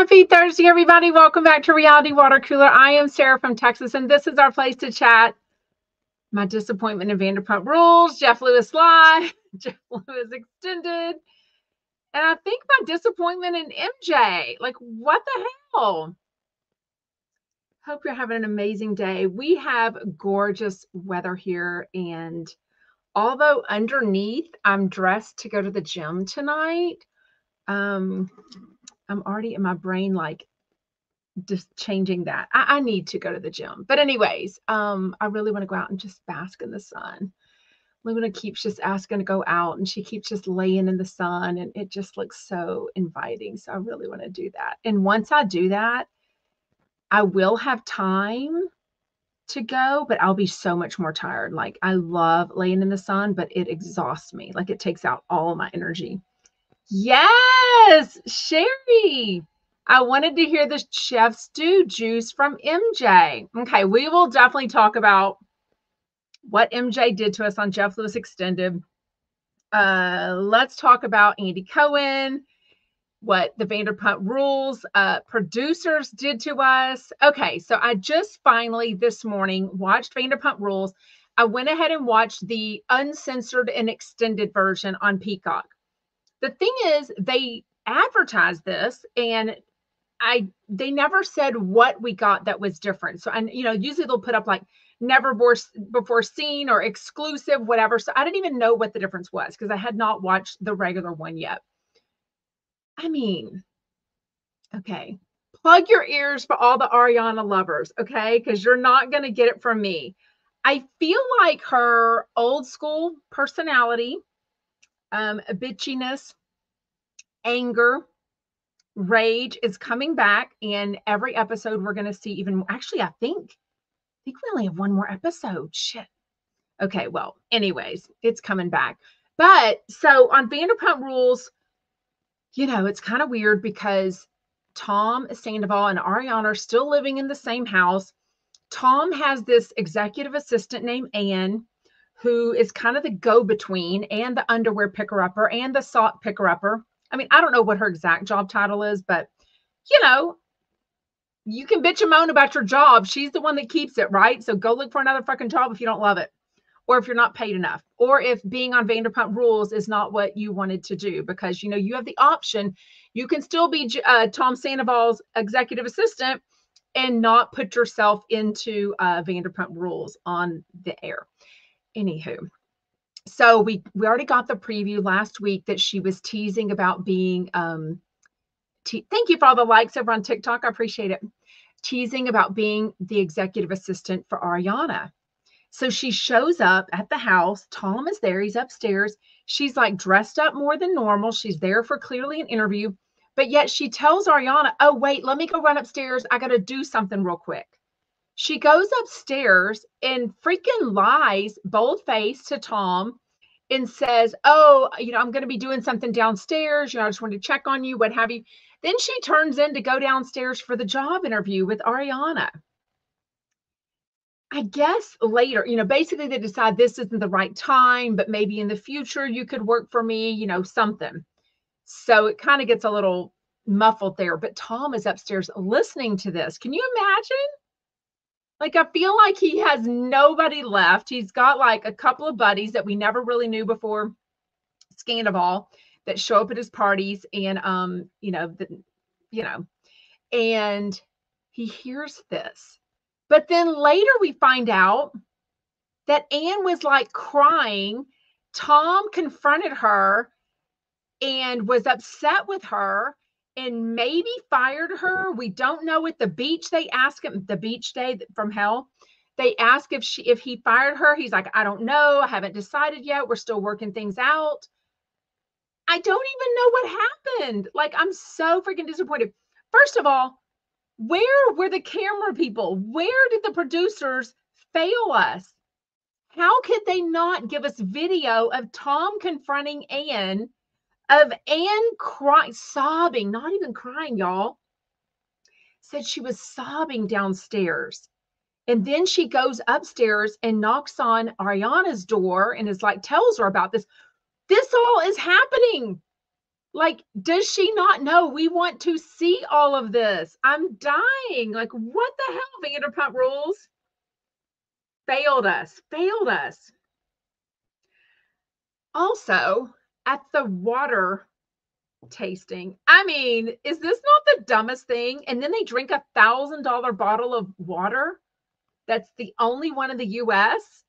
Happy Thursday, everybody. Welcome back to Reality Water Cooler. I am Sarah from Texas, and this is our place to chat. My disappointment in Vanderpump Rules, Jeff Lewis Live, Jeff Lewis Extended, and I think my disappointment in MJ. Like, what the hell? Hope you're having an amazing day. We have gorgeous weather here, and although underneath I'm dressed to go to the gym tonight, I'm already in my brain like just changing that. I need to go to the gym. But anyways, I really want to go out and just bask in the sun. Luna keeps just asking to go out and she keeps just laying in the sun and it just looks so inviting. So I really want to do that. And once I do that, I will have time to go, but I'll be so much more tired. Like I love laying in the sun, but it exhausts me. Like it takes out all my energy. Yes, Sherry. I wanted to hear the chef stew juice from MJ. Okay, we will definitely talk about what MJ did to us on Jeff Lewis Extended. Let's talk about Andy Cohen, what the Vanderpump Rules producers did to us. Okay, so I just finally this morning watched Vanderpump Rules. I went ahead and watched the uncensored and extended version on Peacock. The thing is, they advertised this and they never said what we got that was different. So, and usually they'll put up like never before seen or exclusive, whatever. So I didn't even know what the difference was because I had not watched the regular one yet. I mean, okay, plug your ears for all the Ariana lovers, okay? Because you're not going to get it from me. I feel like her old school personality, bitchiness, anger, rage is coming back, and every episode we're going to see even more. Actually, I think we only have one more episode. Shit. Okay, well, anyways, it's coming back. But so on Vanderpump Rules, it's kind of weird because Tom Sandoval and Ariana are still living in the same house. Tom has this executive assistant named Ann, who is kind of the go-between and the underwear picker-upper and the sock picker-upper. I mean, I don't know what her exact job title is, but, you can bitch and moan about your job. She's the one that keeps it, right? So go look for another fucking job if you don't love it, or if you're not paid enough, or if being on Vanderpump Rules is not what you wanted to do, because, you have the option. You can still be Tom Sandoval's executive assistant and not put yourself into Vanderpump Rules on the air. Anywho. So we already got the preview last week that she was teasing about being, thank you for all the likes over on TikTok. I appreciate it. Teasing about being the executive assistant for Ariana. So she shows up at the house. Tom is there. He's upstairs. She's like dressed up more than normal. She's there for clearly an interview, but yet she tells Ariana, oh, wait, let me go run upstairs. I got to do something real quick. She goes upstairs and freaking lies bold-faced to Tom and says, oh, I'm going to be doing something downstairs. I just wanted to check on you, what have you. Then she turns in to go downstairs for the job interview with Ariana. I guess later, basically they decide this isn't the right time, but maybe in the future you could work for me, something. So it kind of gets a little muffled there. But Tom is upstairs listening to this. Can you imagine? Like, I feel like he has nobody left. He's got like a couple of buddies that we never really knew before Scandival that show up at his parties. And, and he hears this. But then later we find out that Anne was like crying. Tom confronted her and was upset with her and maybe fired her. We don't know. At the beach, they asked him, the beach day from hell, they asked if he fired her. He's like, I don't know. I haven't decided yet. We're still working things out. I don't even know what happened. Like, I'm so freaking disappointed. First of all, where were the camera people? Where did the producers fail us? How could they not give us video of Tom confronting Anne, of Anne crying, sobbing, not even crying, y'all. Said she was sobbing downstairs. And then she goes upstairs and knocks on Ariana's door and is like, tells her about this. This all is happening Like, does she not know we want to see all of this? I'm dying. Like, what the hell, Vanderpump Rules? Failed us. Failed us. Also, at the water tasting, I mean, is this not the dumbest thing? And then they drink $1,000 bottle of water that's the only one in the US.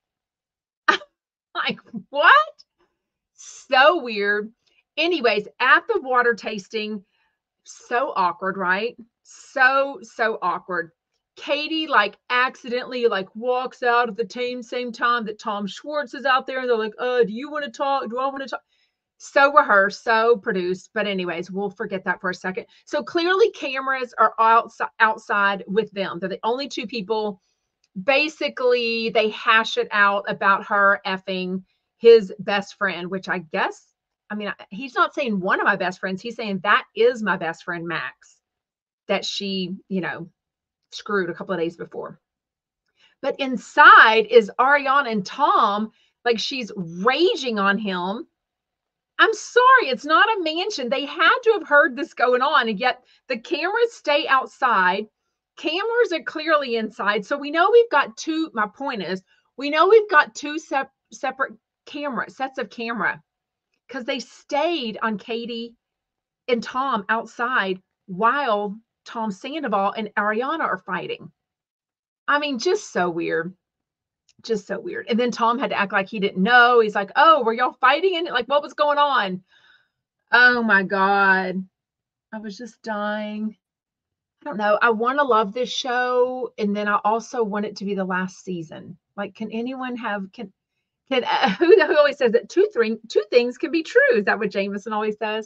Like, what? So weird. Anyways, at the water tasting, so awkward, right? So awkward. Katie like accidentally like walks out at the same time that Tom Schwartz is out there, and they're like, do you want to talk? Do I want to talk? So rehearsed, so produced. But anyways, we'll forget that for a second. So clearly cameras are outside with them. They're the only two people. Basically, they hash it out about her effing his best friend, which I guess, I mean, he's not saying one of my best friends. He's saying that is my best friend, Max, that she, screwed a couple of days before. But inside is Ariana and Tom, like she's raging on him. I'm sorry, it's not a mansion. They had to have heard this going on, and yet the cameras stay outside. Cameras are clearly inside. So we know we've got two. My point is, we know we've got two separate sets of camera, because they stayed on Katie and Tom outside while Tom Sandoval and Ariana are fighting. I mean, just so weird. Just so weird. And then Tom had to act like he didn't know. He's like, oh, were y'all fighting in it? Like, what was going on? Oh my God. I was just dying. I don't know. I want to love this show. And then I also want it to be the last season. Like, can anyone have, who always says that two things can be true? Is that what Jameson always says?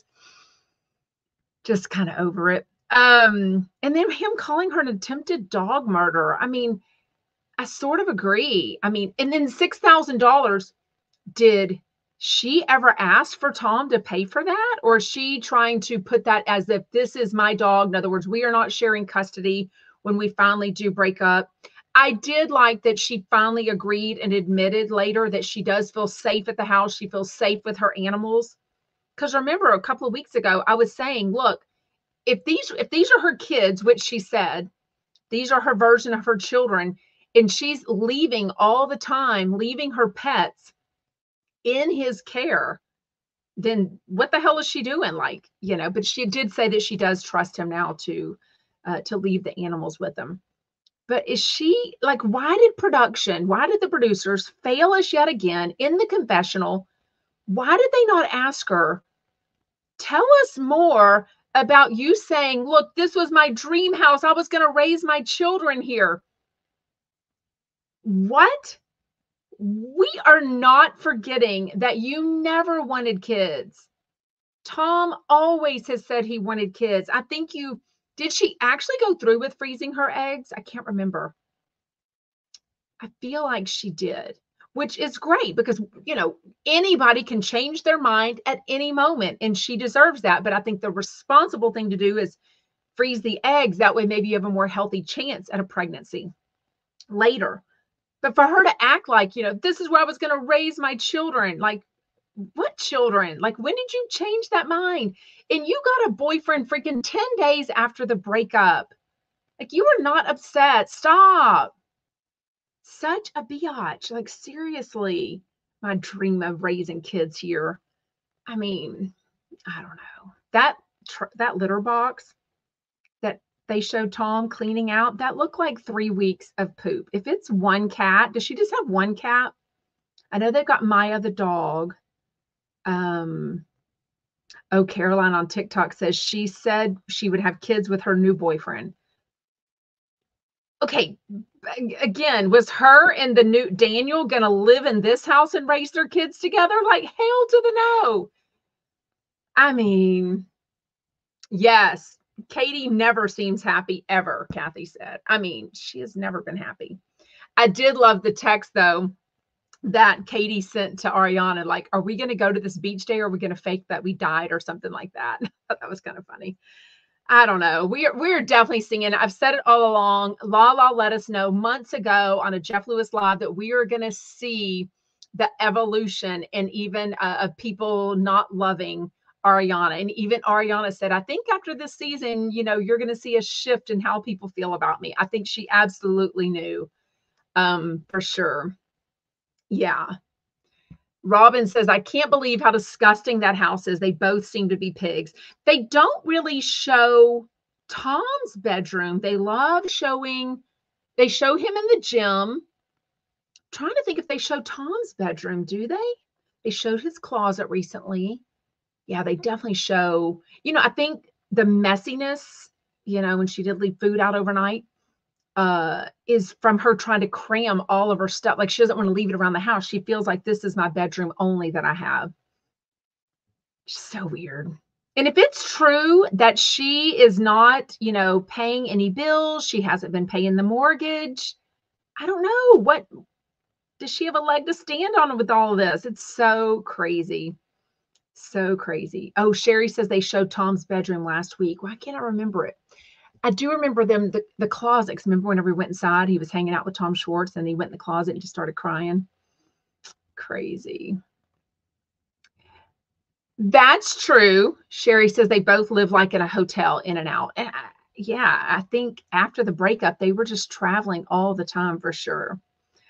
Just kind of over it. And then him calling her an attempted dog murderer. I mean, I sort of agree. I mean, and then $6,000. Did she ever ask for Tom to pay for that? Or is she trying to put that as if this is my dog? In other words, we are not sharing custody when we finally do break up. I did like that she finally agreed and admitted later that she does feel safe at the house. She feels safe with her animals. Because remember, a couple of weeks ago, I was saying, look, if these are her kids, which she said, these are her version of her children, and she's leaving all the time, leaving her pets in his care, then what the hell is she doing? Like, but she did say that she does trust him now to leave the animals with him. But is she like, why did the producers fail us yet again in the confessional? Why did they not ask her, tell us more about you saying, look, this was my dream house. I was going to raise my children here. What? We are not forgetting that you never wanted kids. Tom always has said he wanted kids. I think did she actually go through with freezing her eggs? I can't remember. I feel like she did, which is great because, anybody can change their mind at any moment, and she deserves that. But I think the responsible thing to do is freeze the eggs. That way, maybe you have a more healthy chance at a pregnancy later. But for her to act like, this is where I was going to raise my children. Like, what children? Like, when did you change that mind? And you got a boyfriend freaking 10 days after the breakup. Like, you were not upset. Stop. Such a biatch. Like, seriously, my dream of raising kids here. I mean, I don't know. That litter box that they showed Tom cleaning out, that looked like 3 weeks of poop. If it's one cat, does she just have one cat? I know they've got Maya the dog. Caroline on TikTok says she said she would have kids with her new boyfriend. Okay, again, was her and the new Daniel gonna live in this house and raise their kids together? Like, hell to the no. I mean, yes, Katie never seems happy ever, Kathy said. I mean, she has never been happy. I did love the text, though, that Katie sent to Ariana, like, are we going to go to this beach day, or are we going to fake that we died or something like that? I thought that was kind of funny. I don't know. We're definitely singing. I've said it all along. Lala let us know months ago on a Jeff Lewis Live that we are going to see the evolution and even of people not loving Ariana. And even Ariana said, I think after this season, you're going to see a shift in how people feel about me. I think she absolutely knew, for sure. Yeah. Robin says, I can't believe how disgusting that house is. They both seem to be pigs. They don't really show Tom's bedroom. They show him in the gym. I'm trying to think if they show Tom's bedroom. Do they? They showed his closet recently. Yeah, they definitely show, I think the messiness, when she did leave food out overnight, is from her trying to cram all of her stuff. Like she doesn't want to leave it around the house. She feels like this is my bedroom only that I have. So weird. And if it's true that she is not, paying any bills, she hasn't been paying the mortgage, I don't know. What does she have a leg to stand on with all of this? It's so crazy. So crazy. Oh, Sherry says they showed Tom's bedroom last week. Why can't I remember it? I do remember them, the closet. Remember whenever we went inside, he was hanging out with Tom Schwartz and he went in the closet and just started crying. Crazy. That's true. Sherry says they both live like in a hotel, in and out. And I think after the breakup, they were just traveling all the time for sure.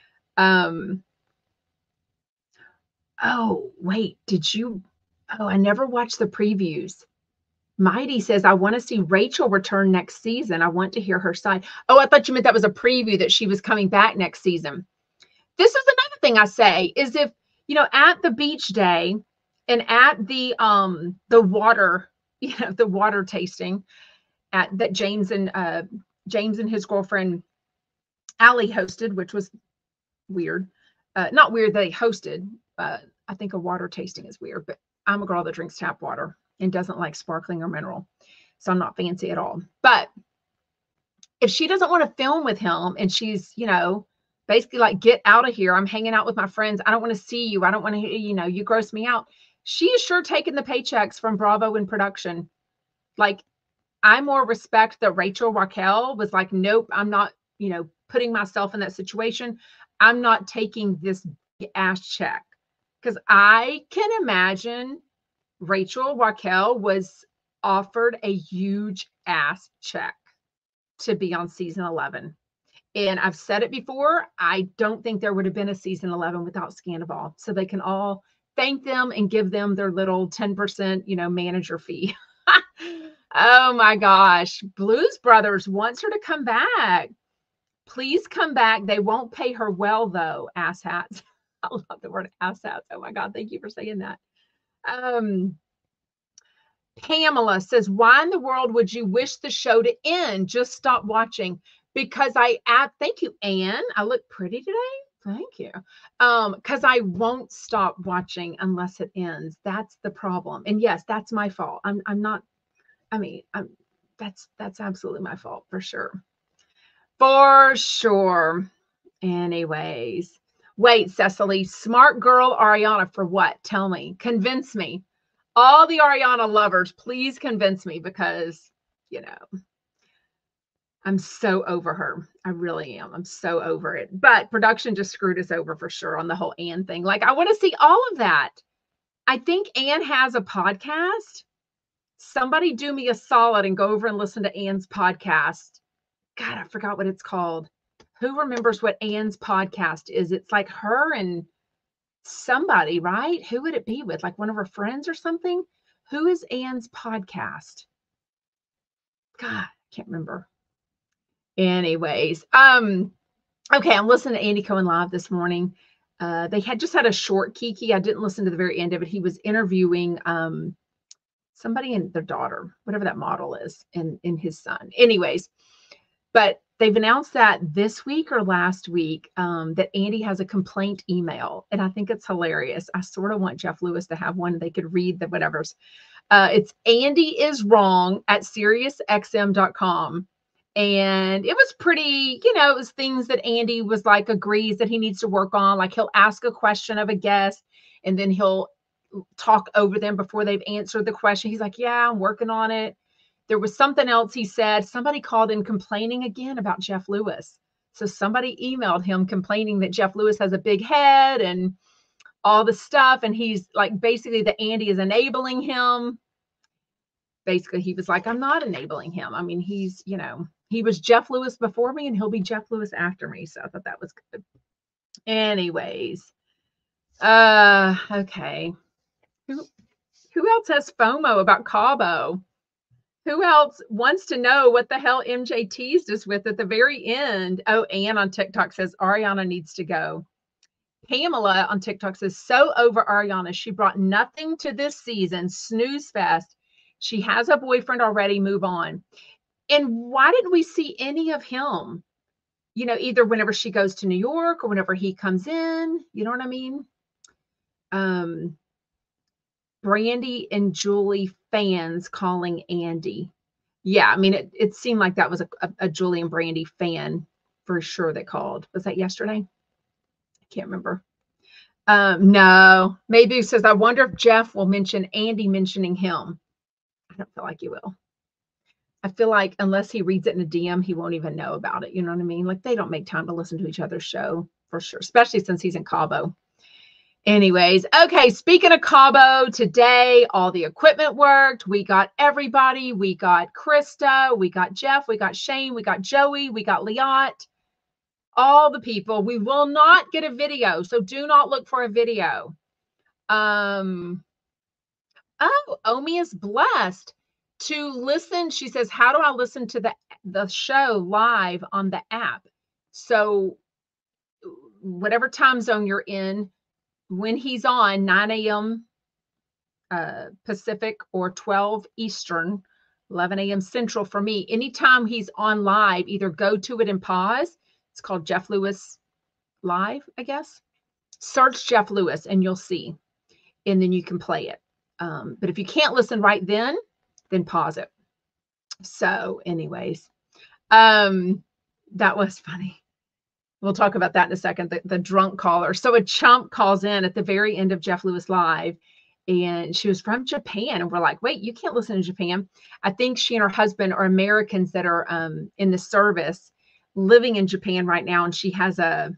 Oh, wait, I never watched the previews. Mighty says, I want to see Rachel return next season. I want to hear her side. Oh, I thought you meant that was a preview that she was coming back next season. This is another thing I say is if, at the beach day and at the water, the water tasting that James and his girlfriend Allie hosted, which was weird. Not weird that they hosted. I think a water tasting is weird, but I'm a girl that drinks tap water and doesn't like sparkling or mineral. So I'm not fancy at all. But if she doesn't want to film with him and she's, basically like, get out of here. I'm hanging out with my friends. I don't want to see you. I don't want to, you gross me out. She is sure taking the paychecks from Bravo and production. Like, I more respect that Raquel was like, nope, I'm not, putting myself in that situation. I'm not taking this ass check. Because I can imagine Raquel was offered a huge ass check to be on season 11. And I've said it before, I don't think there would have been a season 11 without Scandival. So they can all thank them and give them their little 10%, manager fee. Oh my gosh. Blues Brothers wants her to come back. Please come back. They won't pay her well, though, asshats. I love the word asshats. Oh my God. Thank you for saying that. Pamela says, why in the world would you wish the show to end? Just stop watching. Because thank you, Anne. I look pretty today. Thank you. Because I won't stop watching unless it ends. That's the problem. And yes, that's my fault. That's absolutely my fault for sure. For sure. Anyways. Wait, Cecily, smart girl Ariana for what? Tell me. Convince me. All the Ariana lovers, please convince me because, I'm so over her. I really am. I'm so over it. But production just screwed us over for sure on the whole Anne thing. Like, I want to see all of that. I think Anne has a podcast. Somebody do me a solid and go over and listen to Anne's podcast. God, I forgot what it's called. Who remembers what Anne's podcast is? It's like her and somebody, right? Who would it be with? Like one of her friends or something? Who is Anne's podcast? God, I can't remember. Anyways, okay, I'm listening to Andy Cohen live this morning. They had just had a short Kiki. I didn't listen to the very end of it. He was interviewing somebody and their daughter, whatever that model is, and his son. Anyways, but they've announced that this week or last week that Andy has a complaint email, and I think it's hilarious. I sort of want Jeff Lewis to have one. They could read the whatevers. It's Andy is wrong at SiriusXM.com. And it was pretty, it was things that Andy was like, agrees that he needs to work on. Like he'll ask a question of a guest and then he'll talk over them before they've answered the question. He's like, yeah, I'm working on it. There was something else he said. Somebody called in complaining again about Jeff Lewis. So somebody emailed him complaining that Jeff Lewis has a big head and all the stuff. And he's like, basically the Andy is enabling him. Basically, he was like, I'm not enabling him. I mean, he's, you know, he was Jeff Lewis before me and he'll be Jeff Lewis after me. So I thought that was good. Anyways, okay. Who else has FOMO about Cabo? Who else wants to know what the hell MJ teased us with at the very end? Oh, Ann on TikTok says Ariana needs to go. Pamela on TikTok says, so over Ariana. She brought nothing to this season. Snooze fest. She has a boyfriend already. Move on. And why didn't we see any of him? You know, either whenever she goes to New York or whenever he comes in. You know what I mean? Brandy and Julie fans calling Andy. Yeah, I mean, it seemed like that was a Julie and Brandy fan for sure that called. Was that yesterday? I can't remember. No, maybe it says, I wonder if Jeff will mention Andy mentioning him. I don't feel like he will. I feel like unless he reads it in a DM, he won't even know about it. You know what I mean? Like they don't make time to listen to each other's show for sure, especially since he's in Cabo. Anyways, okay, speaking of Cabo, today all the equipment worked. We got everybody. We got Krista. We got Jeff. We got Shane. We got Joey. We got Liat. All the people. We will not get a video, so do not look for a video. Oh, Omi is blessed to listen. She says, how do I listen to the show live on the app? So whatever time zone you're in, when he's on 9 a.m. Pacific or 12 Eastern, 11 a.m. Central for me, anytime he's on live, either go to it and pause. It's called Jeff Lewis Live, I guess. Search Jeff Lewis and you'll see, and then you can play it. But if you can't listen right then pause it. So anyways, that was funny. We'll talk about that in a second. The drunk caller. So a chump calls in at the very end of Jeff Lewis Live, and she was from Japan. And we're like, wait, you can't listen to Japan. I think she and her husband are Americans that are in the service living in Japan right now. And she has a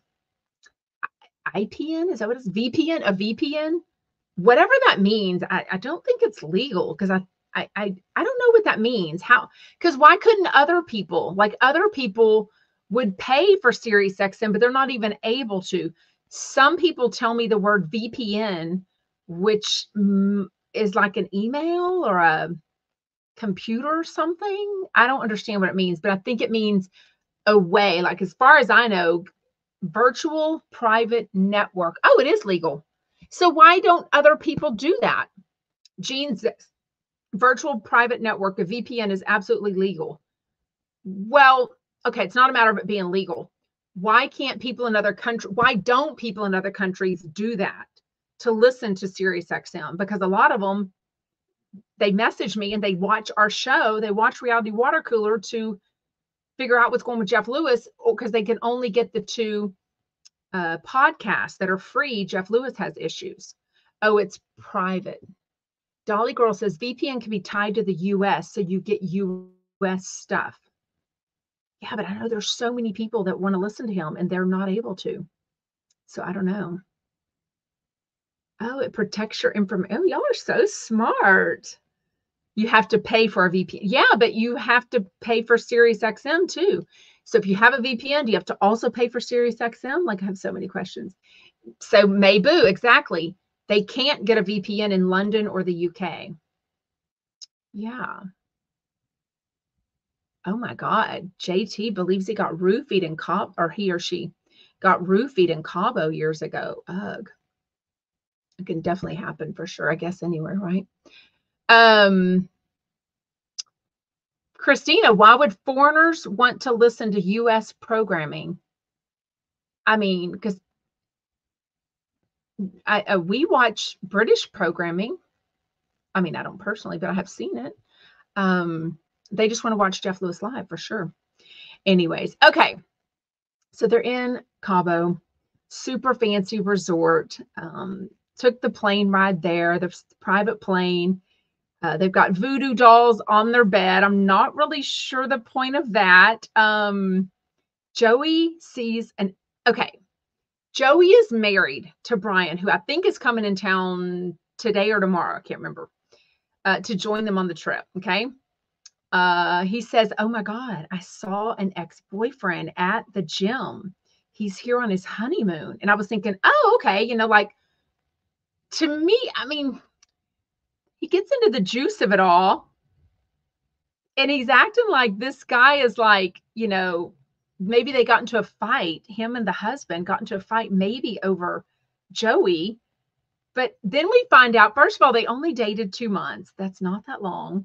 IPN. Is that what it's? VPN? A VPN? Whatever that means. I don't think it's legal because I don't know what that means. How? Because why couldn't other people would pay for Sirius XM, but they're not even able to. Some people tell me the word VPN, which is like an email or a computer or something. I don't understand what it means, but I think it means a way, like as far as I know, virtual private network. Oh, it is legal. So why don't other people do that? Jean says, virtual private network, a VPN is absolutely legal. Well, okay, it's not a matter of it being legal. Why can't people in other countries, why don't people in other countries do that to listen to Sirius XM? Because a lot of them, they message me and they watch our show. They watch Reality Water Cooler to figure out what's going with Jeff Lewis, because they can only get the two podcasts that are free. Jeff Lewis has issues. Oh, it's private. Dolly Girl says VPN can be tied to the US, so you get US stuff. Yeah, but I know there's so many people that want to listen to him and they're not able to. So I don't know. Oh, it protects your information. Oh, y'all are so smart. You have to pay for a VPN. Yeah, but you have to pay for Sirius XM too. So if you have a VPN, do you have to also pay for Sirius XM? Like I have so many questions. So Mabu, exactly. They can't get a VPN in London or the UK. Yeah. Oh my God. JT believes he got roofied in Cabo, or he or she got roofied in Cabo years ago. Ugh. It can definitely happen for sure. I guess anywhere, right? Christina, why would foreigners want to listen to US programming? I mean, because we watch British programming. I mean, I don't personally, but I have seen it. They just want to watch Jeff Lewis Live for sure. Anyways, okay. So they're in Cabo, super fancy resort. Took the plane ride there, the private plane. They've got voodoo dolls on their bed. I'm not really sure the point of that. Joey sees Joey is married to Brian, who I think is coming in town today or tomorrow. I can't remember. To join them on the trip. Okay. He says, "Oh my God, I saw an ex-boyfriend at the gym. He's here on his honeymoon." And I was thinking, oh, okay. Like, to me, I mean, he gets into the juice of it all. And he's acting like this guy is like, maybe they got into a fight. Him and the husband got into a fight, maybe over Joey. But then we find out, first of all, they only dated 2 months. That's not that long.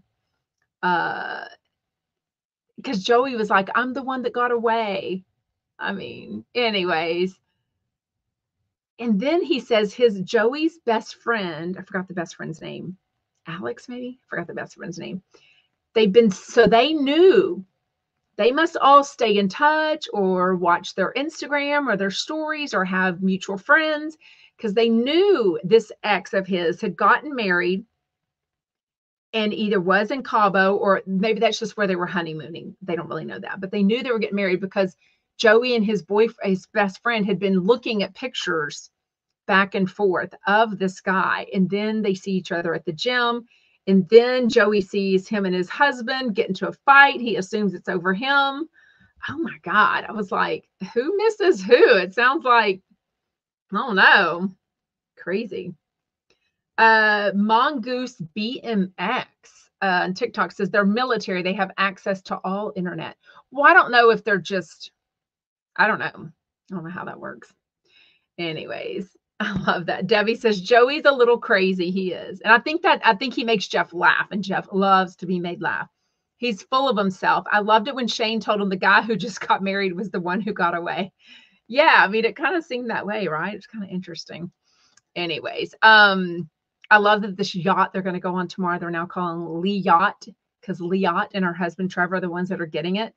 Because Joey was like, "I'm the one that got away." I mean, anyways. And then he says Joey's best friend, I forgot the best friend's name. Alex, maybe? I forgot the best friend's name. They knew they must all stay in touch or watch their Instagram or their stories or have mutual friends, because they knew this ex of his had gotten married and either was in Cabo, or maybe that's just where they were honeymooning. They don't really know that, but they knew they were getting married because Joey and his best friend, had been looking at pictures back and forth of this guy. And then they see each other at the gym. And then Joey sees him and his husband get into a fight. He assumes it's over him. Oh my God. I was like, who misses who? It sounds like, I don't know, crazy. Mongoose BMX on TikTok says they're military. They have access to all internet. Well, I don't know if they're just, I don't know. I don't know how that works. Anyways, I love that. Debbie says Joey's a little crazy. He is. And I think he makes Jeff laugh, and Jeff loves to be made laugh. He's full of himself. I loved it when Shane told him the guy who just got married was the one who got away. Yeah, I mean, it kind of seemed that way, right? It's kind of interesting. Anyways, I love that this yacht they're going to go on tomorrow, they're now calling Lee Yacht, because Leot and her husband Trevor are the ones that are getting it.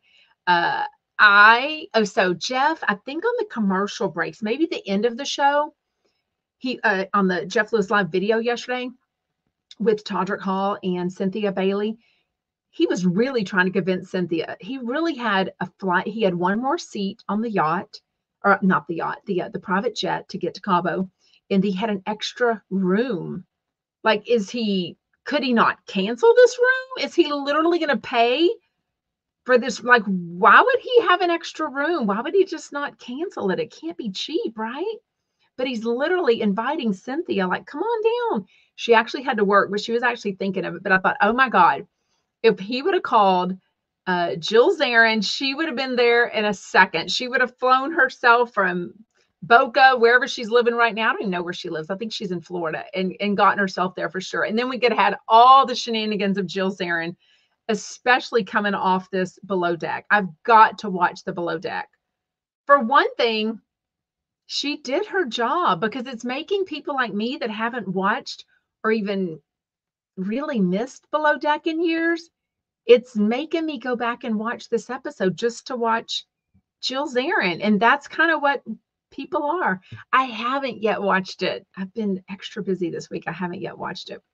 So Jeff, I think on the commercial breaks, maybe the end of the show, he on the Jeff Lewis Live video yesterday with Todrick Hall and Cynthia Bailey, he was really trying to convince Cynthia. He really had a flight. He had one more seat on the yacht, or not the yacht, the private jet to get to Cabo, and he had an extra room. Like, could he not cancel this room? Is he literally going to pay for this? Like, why would he have an extra room? Why would he just not cancel it? It can't be cheap, right? But he's literally inviting Cynthia, like, come on down. She actually had to work, but she was actually thinking of it. But I thought, oh my God, if he would have called Jill Zarin, she would have been there in a second. She would have flown herself from Boca, wherever she's living right now. I don't even know where she lives. I think she's in Florida, and gotten herself there for sure. And then we could have had all the shenanigans of Jill Zarin, especially coming off this Below Deck. I've got to watch the Below Deck. For one thing, she did her job, because it's making people like me that haven't watched or even really missed Below Deck in years. It's making me go back and watch this episode just to watch Jill Zarin. And that's kind of what people are. I haven't yet watched it. I've been extra busy this week. I haven't yet watched it.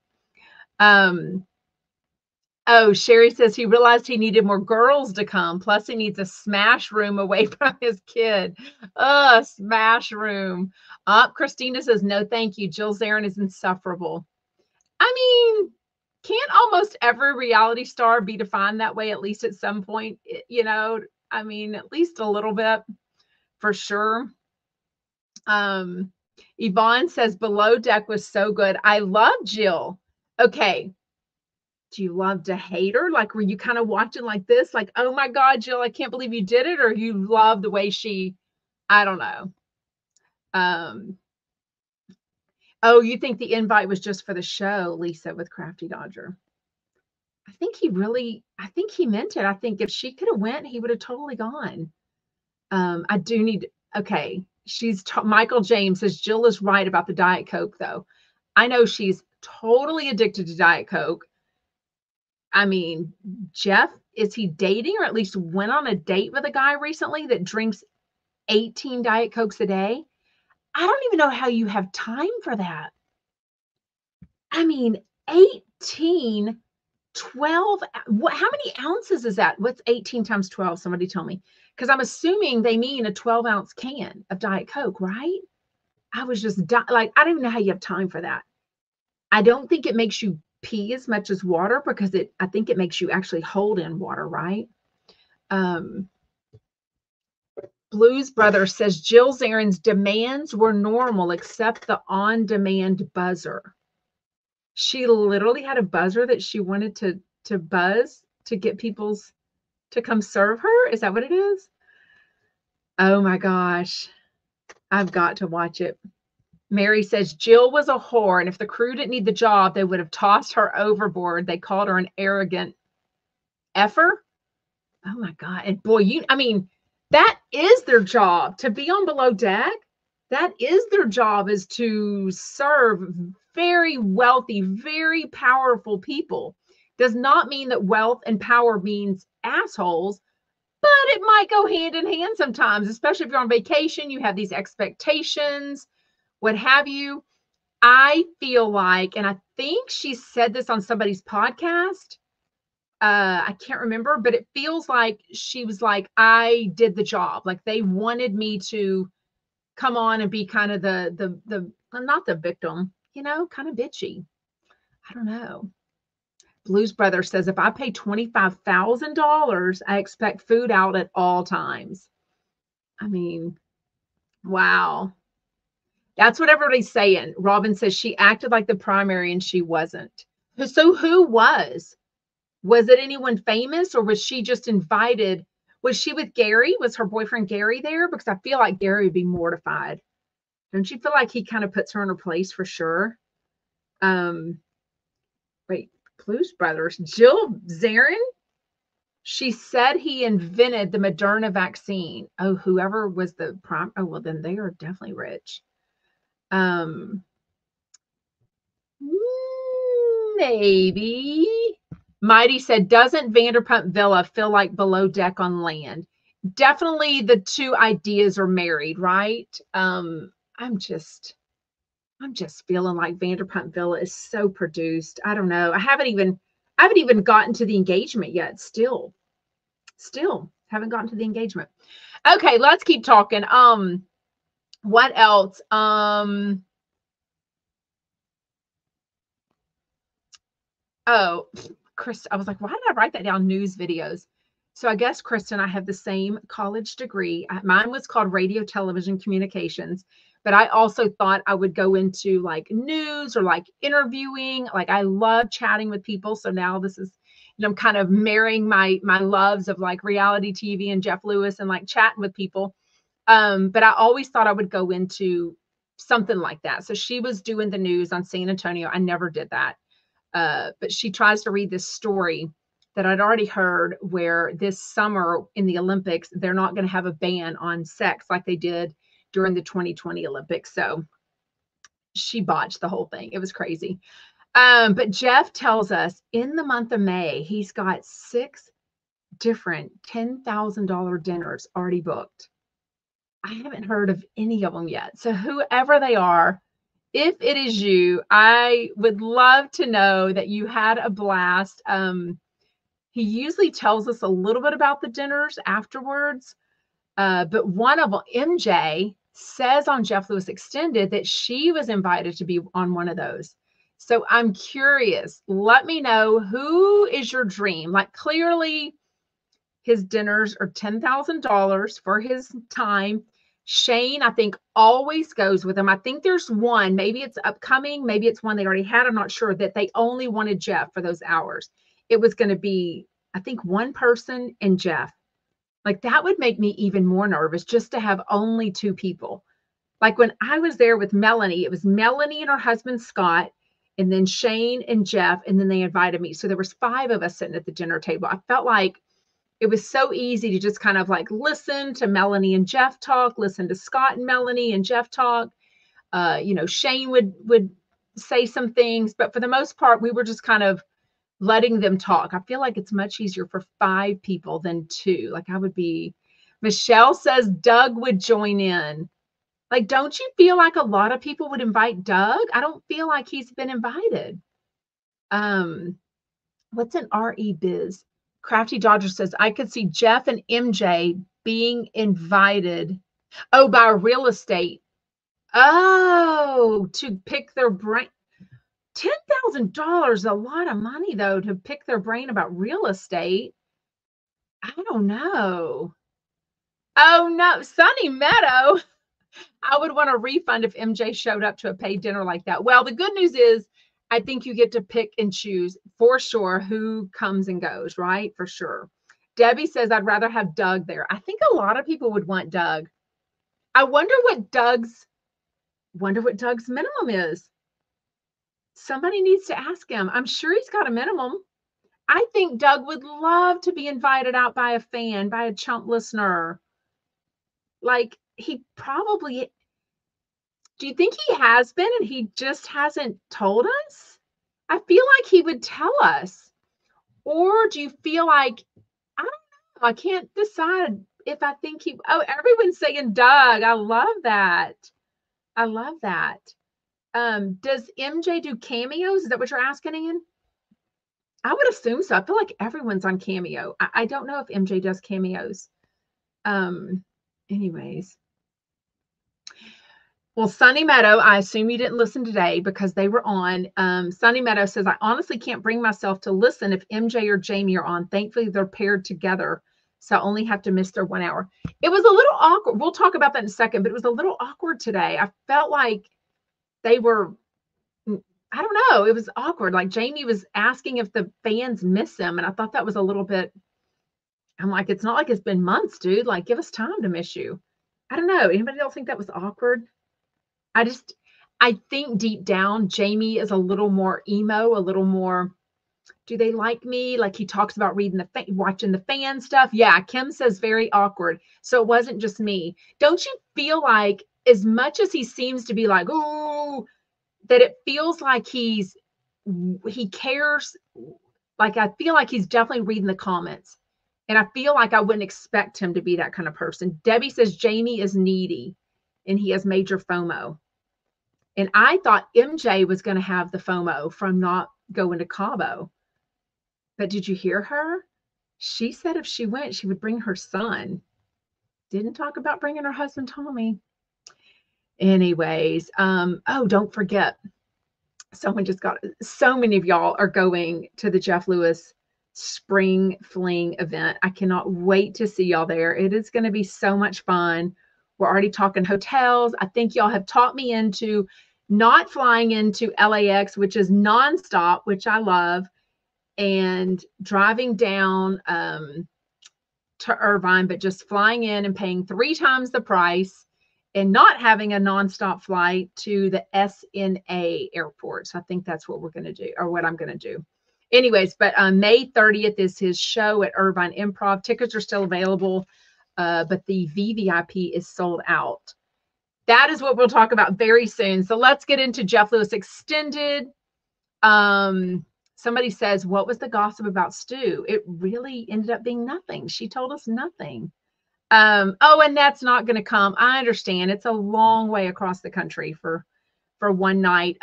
Oh, Sherry says he realized he needed more girls to come. Plus, he needs a smash room away from his kid. Smash room. Christina says, no, thank you. Jill Zarin is insufferable. I mean, can't almost every reality star be defined that way, at least at some point? I mean, at least a little bit, for sure. Yvonne says Below Deck was so good. I love Jill. Okay. Do you love to hate her? Like, were you kind of watching like this? Like, oh my God, Jill, I can't believe you did it. Or you love the way I don't know. Oh, you think the invite was just for the show, Lisa, with Crafty Dodger? I think he meant it. I think if she could have went, he would have totally gone. I do need, okay. Michael James says Jill is right about the Diet Coke, though. I know she's totally addicted to Diet Coke. I mean, Jeff, is he dating, or at least went on a date with a guy recently that drinks 18 Diet Cokes a day? I don't even know how you have time for that. I mean, 18, 12, how many ounces is that? What's 18 times 12? Somebody tell me. Because I'm assuming they mean a 12-ounce can of Diet Coke, right? I was just like, I don't even know how you have time for that. I don't think it makes you pee as much as water because I think it makes you actually hold in water, right? Blues Brother says Jill Zarin's demands were normal except the on-demand buzzer. She literally had a buzzer that she wanted to buzz to get people's to come serve her. Is that what it is? Oh my gosh. I've got to watch it. Mary says Jill was a whore, and if the crew didn't need the job, they would have tossed her overboard. They called her an arrogant effer. Oh my God. And boy, I mean, that is their job to be on below deck. That is their job, is to serve very wealthy, very powerful people. Does not mean that wealth and power means assholes, but it might go hand in hand sometimes, especially if you're on vacation, you have these expectations, what have you. I feel like, and I think she said this on somebody's podcast, I can't remember, but it feels like she was like, I did the job. Like they wanted me to come on and be kind of the not the victim, kind of bitchy. I don't know. Blues Brother says, if I pay $25,000, I expect food out at all times. I mean, wow. That's what everybody's saying. Robin says she acted like the primary and she wasn't. So who was? Was it anyone famous, or was she just invited? Was she with Gary? Was her boyfriend Gary there? Because I feel like Gary would be mortified. Don't you feel like he kind of puts her in her place for sure? Wait, Blues Brothers. Jill Zarin? She said he invented the Moderna vaccine. Oh, whoever was the prime. Oh, well, then they are definitely rich. Maybe. Mighty said, doesn't Vanderpump Villa feel like below deck on land? Definitely the two ideas are married, right? I'm just feeling like Vanderpump Villa is so produced. I don't know. I haven't even gotten to the engagement yet. Still haven't gotten to the engagement. Okay, let's keep talking. What else? Oh, Chris, I was like, why did I write that down? News videos. So I guess Kristen and I have the same college degree. Mine was called radio, television, communications, but I also thought I would go into like news or like interviewing. Like I love chatting with people. So now this is, I'm kind of marrying my loves of like reality TV and Jeff Lewis and like chatting with people. But I always thought I would go into something like that. So she was doing the news on San Antonio. I never did that. But she tries to read this story that I'd already heard, where this summer in the Olympics, they're not going to have a ban on sex like they did during the 2020 Olympics. So she botched the whole thing. It was crazy. But Jeff tells us in the month of May, he's got 6 different $10,000 dinners already booked. I haven't heard of any of them yet. So whoever they are, if it is you, I would love to know that you had a blast. He usually tells us a little bit about the dinners afterwards. But one of them, MJ, says on Jeff Lewis Extended that she was invited to be on one of those. So I'm curious. Let me know, who is your dream? Like clearly his dinners are $10,000 for his time. Shane, I think, always goes with him. I think there's one, maybe it's upcoming, maybe it's one they already had. I'm not sure, that they only wanted Jeff for those hours. It was going to be, I think, one person and Jeff. Like that would make me even more nervous just to have only 2 people. Like when I was there with Melanie, it was Melanie and her husband, Scott, and then Shane and Jeff, and then they invited me. So there was 5 of us sitting at the dinner table. I felt like it was so easy to just kind of like listen to Melanie and Jeff talk, listen to Scott and Melanie and Jeff talk. Shane would say some things, but for the most part, we were just kind of letting them talk. I feel like it's much easier for 5 people than 2. Like Michelle says Doug would join in. Like, don't you feel like a lot of people would invite Doug? I don't feel like he's been invited. What's an RE Biz? Crafty Dodger says, I could see Jeff and MJ being invited. Oh, by a real estate Oh, to pick their brain. $10,000, a lot of money though, to pick their brain about real estate. I don't know. Oh no, Sunny Meadow. I would want a refund if MJ showed up to a paid dinner like that. Well, the good news is I think you get to pick and choose for sure who comes and goes, right? For sure. Debbie says I'd rather have Doug there. I think a lot of people would want Doug. I wonder what Doug's minimum is. Somebody needs to ask him. I'm sure he's got a minimum. I think Doug would love to be invited out by a fan, by a chump listener. Like he probably, do you think he has been and he just hasn't told us? I feel like he would tell us. Or do you feel like, I don't know, I can't decide if I think everyone's saying Doug. I love that. I love that. Does MJ do cameos? Is that what you're asking, Ian? I would assume so. I feel like everyone's on Cameo. I don't know if MJ does cameos. Anyways. Well, Sunny Meadow, I assume you didn't listen today because they were on. Sunny Meadow says, I honestly can't bring myself to listen if MJ or Jamie are on. Thankfully, they're paired together. So I only have to miss their 1 hour. It was a little awkward. We'll talk about that in a second, but it was a little awkward today. I felt like they were, I don't know. It was awkward. Like Jamie was asking if the fans miss him. And I thought that was a little bit, I'm like, it's not like it's been months, dude. Like, give us time to miss you. I don't know. Anybody else think that was awkward? I think deep down, Jamie is a little more emo, a little more, do they like me? Like he talks about watching the fan stuff. Yeah, Kim says very awkward. So it wasn't just me. Don't you feel like as much as he seems to be like, oh, that it feels like he cares. Like I feel like he's definitely reading the comments. And I feel like I wouldn't expect him to be that kind of person. Debbie says Jamie is needy and he has major FOMO. And I thought MJ was going to have the FOMO from not going to Cabo. But did you hear her? She said if she went, she would bring her son. Didn't talk about bringing her husband, Tommy. Anyways, oh, don't forget. So many of y'all are going to the Jeff Lewis Spring Fling event. I cannot wait to see y'all there. It is going to be so much fun. We're already talking hotels. I think y'all have taught me into not flying into LAX, which is nonstop, which I love, and driving down to Irvine, but just flying in and paying 3 times the price and not having a nonstop flight to the SNA airport. So I think that's what we're going to do, or what I'm going to do. Anyways, but May 30th is his show at Irvine Improv. Tickets are still available, but the VVIP is sold out. That is what we'll talk about very soon. So let's get into Jeff Lewis Extended. Somebody says, what was the gossip about Stu? It really ended up being nothing. She told us nothing. Oh, and that's not going to come. I understand. It's a long way across the country for one night.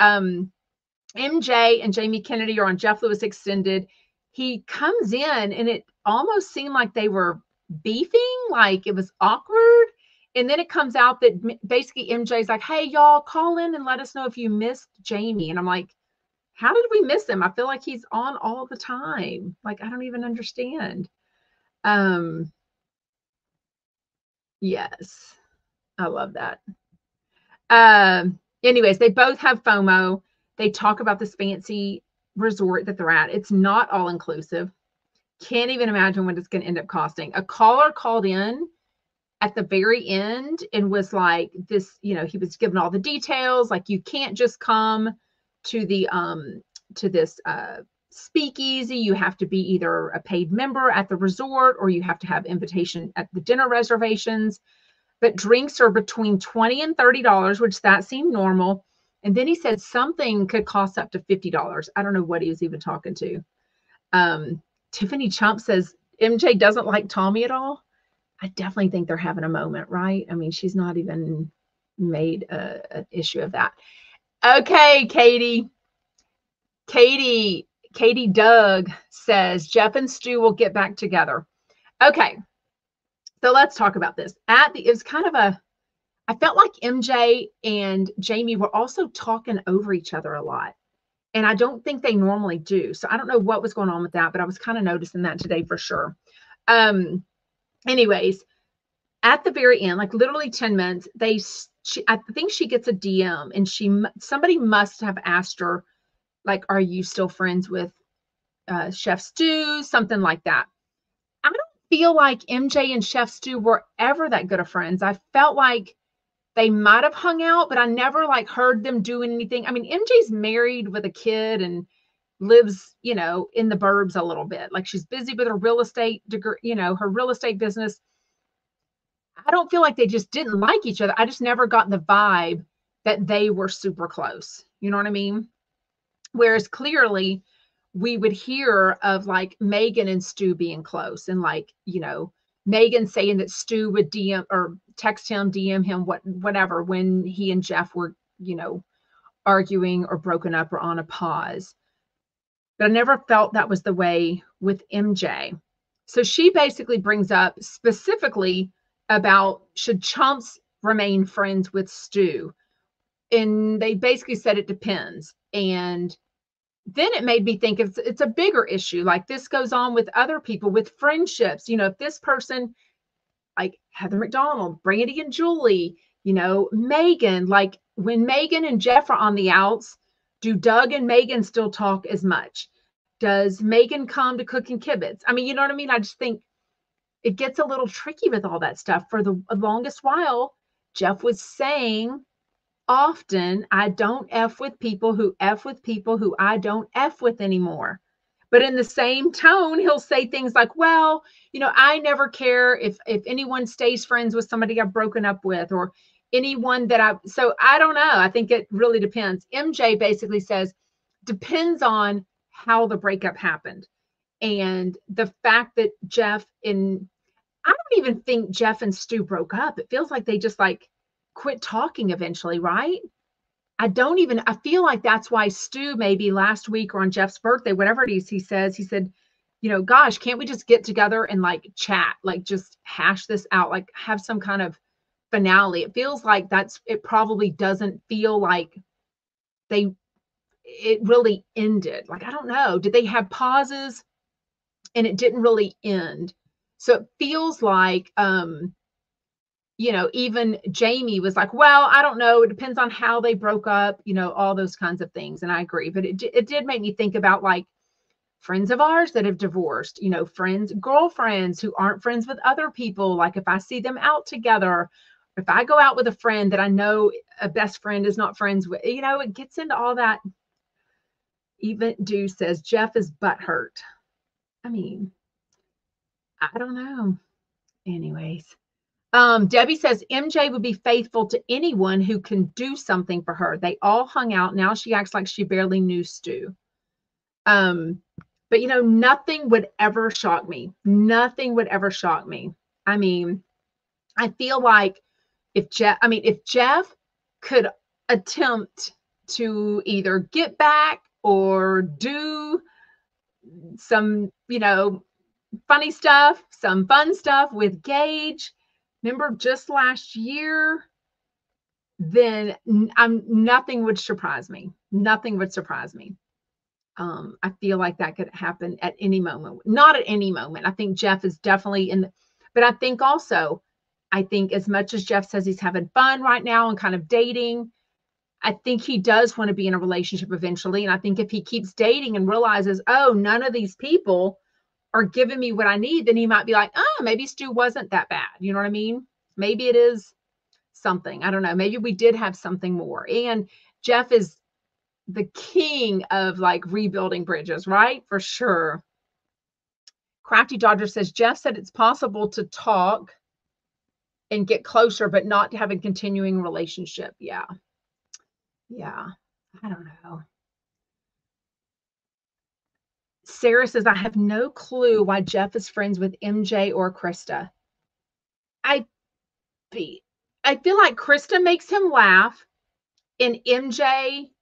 MJ and Jamie Kennedy are on Jeff Lewis Extended. He comes in and it almost seemed like they were beefing, like it was awkward. And then it comes out that basically MJ's like, hey, y'all, call in and let us know if you missed Jamie. And I'm like, how did we miss him? I feel like he's on all the time. Like, I don't even understand. Yes, I love that. Anyways, they both have FOMO. They talk about this fancy resort that they're at. It's not all inclusive. Can't even imagine what it's going to end up costing. A caller called in at the very end and was like, this, you know, he was given all the details. Like, you can't just come to the to this speakeasy. You have to be either a paid member at the resort or you have to have invitation at the dinner reservations. But drinks are between $20 and $30, which that seemed normal. And then he said something could cost up to $50. I don't know what he was even talking to. Tiffany Chump says MJ doesn't like Tommy at all. I definitely think they're having a moment, right? I mean, she's not even made an issue of that. Okay, Katie Doug says Jeff and Stu will get back together. Okay, so let's talk about this. It was kind of a, I felt like MJ and Jamie were also talking over each other a lot. And I don't think they normally do. So I don't know what was going on with that, but I was kind of noticing that today for sure. Anyways, at the very end, like literally 10 minutes, I think she gets a DM and somebody must have asked her, like, are you still friends with Chef Stu? Something like that. I don't feel like MJ and Chef Stu were ever that good of friends. I felt like they might have hung out, but I never like heard them doing anything. I mean, MJ's married with a kid and lives, in the burbs a little bit. Like she's busy with her real estate degree, her real estate business. I don't feel like they just didn't like each other. I just never got the vibe that they were super close. You know what I mean? Whereas clearly we would hear of like Megan and Stu being close and like, Megan saying that Stu would DM or text him, DM him, whatever, when he and Jeff were, arguing or broken up or on a pause. But I never felt that was the way with MJ. So she basically brings up specifically about should chumps remain friends with Stu? And they basically said it depends. And then it made me think it's a bigger issue. Like this goes on with other people with friendships. If this person, like Heather McDonald, Brandy and Julie, Megan, like when Megan and Jeff are on the outs, do Doug and Megan still talk as much? Does Megan come to cooking kibitz? I mean, you know what I mean? I just think it gets a little tricky with all that stuff. For the longest while, Jeff was saying often, I don't F with people who F with people who I don't F with anymore. But in the same tone, he'll say things like, well, I never care if anyone stays friends with somebody I've broken up with or anyone so I don't know. I think it really depends. MJ basically says, depends on how the breakup happened. And the fact that I don't even think Jeff and Stu broke up. It feels like they just like quit talking eventually, right? I feel like that's why Stu maybe last week or on Jeff's birthday, whatever it is, he said, gosh, can't we just get together and like chat, like just hash this out, like have some kind of finale. It feels like it probably doesn't feel like it really ended. Like, I don't know. Did they have pauses and it didn't really end? So it feels like, even Jamie was like, well, I don't know. It depends on how they broke up, all those kinds of things. And I agree. But it did make me think about like friends of ours that have divorced, girlfriends who aren't friends with other people. Like if I see them out together, if I go out with a friend that I know a best friend is not friends with, it gets into all that. Even Do says Jeff is butthurt. I mean, I don't know. Anyways. Debbie says MJ would be faithful to anyone who can do something for her. They all hung out. Now she acts like she barely knew Stu. But nothing would ever shock me. Nothing would ever shock me. I mean, I feel like if Jeff could attempt to either get back or do some, funny stuff, some fun stuff with Gage, remember just last year, then nothing would surprise me. Nothing would surprise me. I feel like that could happen at any moment. Not at any moment. I think Jeff is definitely but I think also, as much as Jeff says he's having fun right now and kind of dating, I think he does want to be in a relationship eventually. And I think if he keeps dating and realizes, oh, none of these people are giving me what I need, then he might be like, oh, maybe Stu wasn't that bad. You know what I mean? Maybe it is something. I don't know. Maybe we did have something more. And Jeff is the king of like rebuilding bridges, right? For sure. Crafty Dodger says, Jeff said it's possible to talk and get closer, but not to have a continuing relationship. Yeah. Yeah. I don't know. Sarah says, I have no clue why Jeff is friends with MJ or Krista. I feel like Krista makes him laugh, and MJ,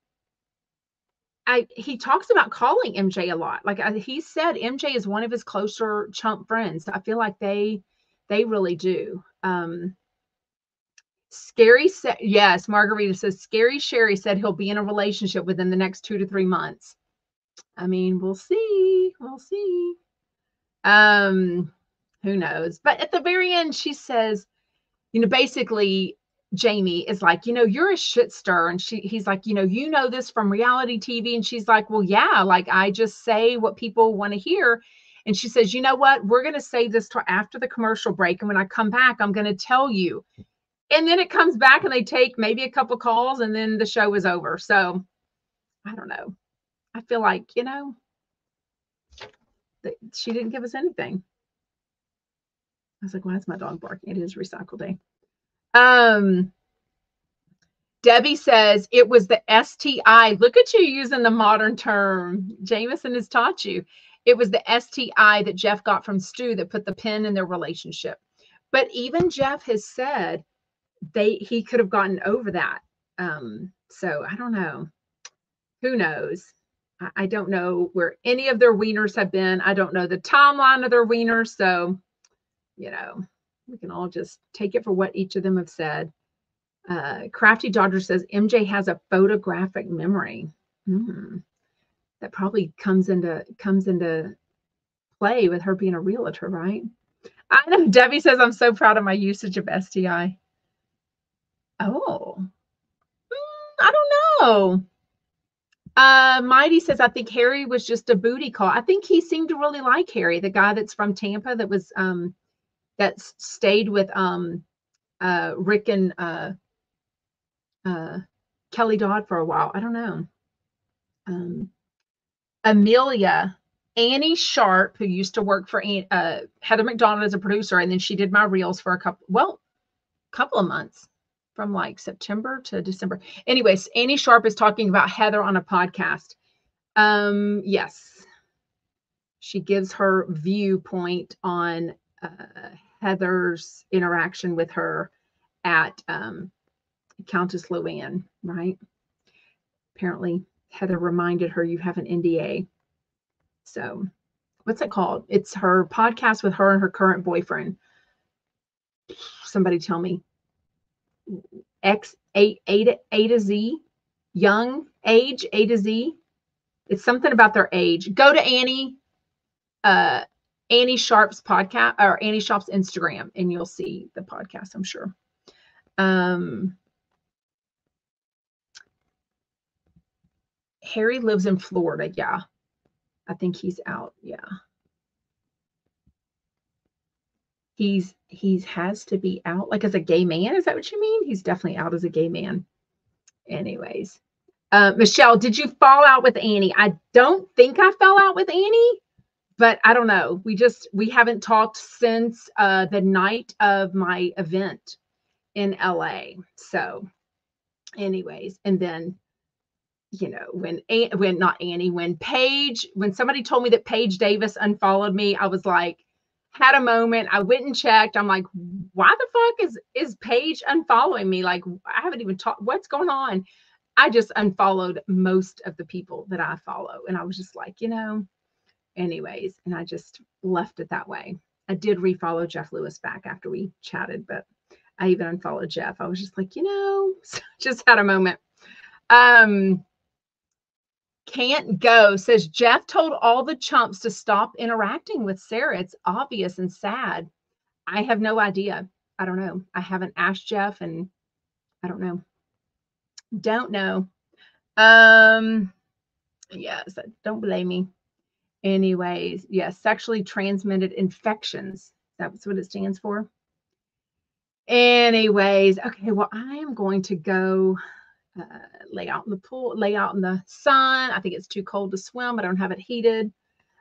he talks about calling MJ a lot. Like he said, MJ is one of his closer chump friends. I feel like they really do. Scary said, yes, Margarita says, Scary Sherry said he'll be in a relationship within the next 2 to 3 months. I mean, we'll see. We'll see. Who knows? But at the very end, she says, basically, Jamie is like, you're a shit stir. And he's like, you know this from reality TV. And she's like, well, yeah, like I just say what people want to hear. And she says, you know what? We're going to save this till after the commercial break. And when I come back, I'm going to tell you. And then it comes back and they take maybe a couple calls and then the show is over. So I don't know. I feel like, she didn't give us anything. I was like, why is my dog barking? It is recycle day. Debbie says it was the STI. Look at you using the modern term. Jameson has taught you. It was the STI that Jeff got from Stu that put the pin in their relationship. But even Jeff has said he could have gotten over that. So I don't know. Who knows? I don't know where any of their wieners have been. I don't know the timeline of their wieners. So, we can all just take it for what each of them have said. Crafty Dodger says MJ has a photographic memory. That probably comes into play with her being a realtor, right? I know Debbie says I'm so proud of my usage of STI. Oh, I don't know. Mighty says, I think Harry was just a booty call. I think he seemed to really like Harry, the guy that's from Tampa that was, that stayed with, Rick and, Kelly Dodd for a while. I don't know. Amelia, Annie Sharp, who used to work for, Heather McDonald as a producer. And then she did my reels for a couple of months. From like September to December. Anyways, Annie Sharp is talking about Heather on a podcast. Yes. She gives her viewpoint on Heather's interaction with her at Countess Luann, right? Apparently, Heather reminded her you have an NDA. So, what's it called? It's her podcast with her and her current boyfriend. Somebody tell me. X A to Z, young age, A to Z. It's something about their age. Go to Annie Sharp's podcast or Annie Sharp's Instagram and you'll see the podcast, I'm sure. Harry lives in Florida. Yeah. I think he's out. Yeah. He's has to be out like as a gay man. Is that what you mean? He's definitely out as a gay man. Anyways, Michelle, did you fall out with Annie? I don't think I fell out with Annie, but I don't know. We haven't talked since the night of my event in LA. So anyways, and then, when somebody told me that Paige Davis unfollowed me, I was like, had a moment. I went and checked. I'm like, why the fuck is Paige unfollowing me? Like, I haven't even talked. What's going on? I just unfollowed most of the people that I follow. And I was just like, anyways, and I just left it that way. I did refollow Jeff Lewis back after we chatted, but I even unfollowed Jeff. I was just like, just had a moment. Can't go says Jeff told all the chumps to stop interacting with Sarah. It's obvious and sad. I have no idea. I don't know. I haven't asked Jeff and I don't know. Yes, don't blame me. Anyways, yes, sexually transmitted infections. That's what it stands for. Anyways, okay, well, I am going to go lay out in the pool, lay out in the sun. I think it's too cold to swim. I don't have it heated.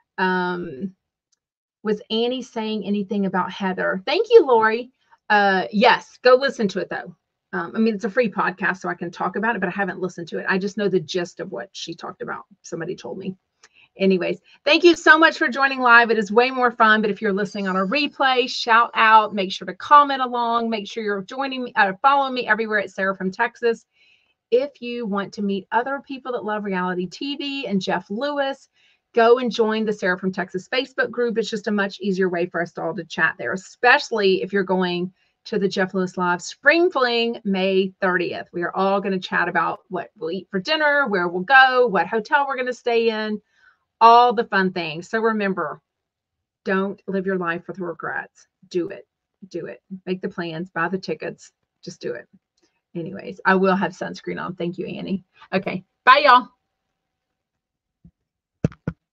Was Annie saying anything about Heather? Thank you, Lori. Yes, go listen to it though. It's a free podcast, so I can talk about it, but I haven't listened to it. I just know the gist of what she talked about. Somebody told me. Anyways, thank you so much for joining live. It is way more fun, but if you're listening on a replay, shout out, make sure to comment along, make sure you're joining me, following me everywhere at Sarah from Texas. If you want to meet other people that love reality TV and Jeff Lewis, go and join the Sarah from Texas Facebook group. It's just a much easier way for us all to chat there, especially if you're going to the Jeff Lewis Live Spring Fling, May 30th. We are all going to chat about what we'll eat for dinner, where we'll go, what hotel we're going to stay in, all the fun things. So remember, don't live your life with regrets. Do it. Do it. Make the plans, buy the tickets. Just do it. Anyways, I will have sunscreen on. Thank you, Annie. Okay. Bye, y'all.